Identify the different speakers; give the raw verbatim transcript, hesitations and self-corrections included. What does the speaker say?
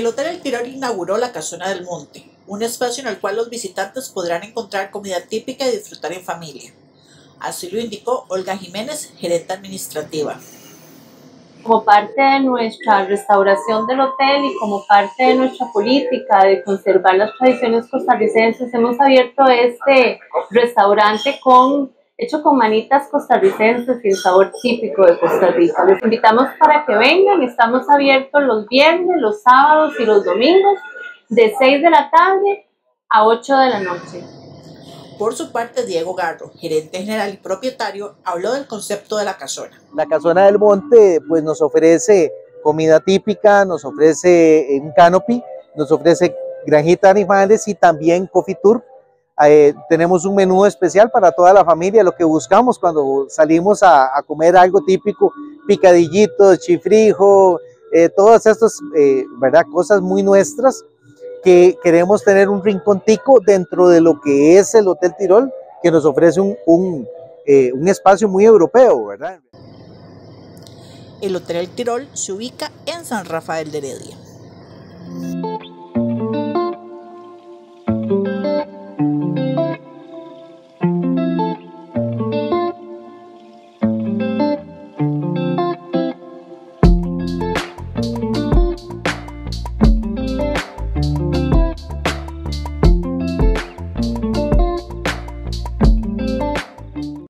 Speaker 1: El Hotel El Tirol inauguró la Casona del Monte, un espacio en el cual los visitantes podrán encontrar comida típica y disfrutar en familia. Así lo indicó Olga Jiménez, gerente administrativa.
Speaker 2: Como parte de nuestra restauración del hotel y como parte de nuestra política de conservar las tradiciones costarricenses, hemos abierto este restaurante con, hecho con manitas costarricenses y el sabor típico de Costa Rica. Les invitamos para que vengan, estamos abiertos los viernes, los sábados y los domingos de seis de la tarde a ocho de la noche.
Speaker 1: Por su parte, Diego Garro, gerente general y propietario, habló del concepto de la casona.
Speaker 3: La Casona del Monte pues, nos ofrece comida típica, nos ofrece un canopy, nos ofrece granjita de animales y también coffee tour. Eh, tenemos un menú especial para toda la familia, lo que buscamos cuando salimos a, a comer algo típico, picadillitos, chifrijo, eh, todas estas eh, ¿verdad? cosas muy nuestras, que queremos tener un rincontico dentro de lo que es el Hotel Tirol, que nos ofrece un, un, eh, un espacio muy europeo, ¿verdad?
Speaker 1: El Hotel El Tirol se ubica en San Rafael de Heredia.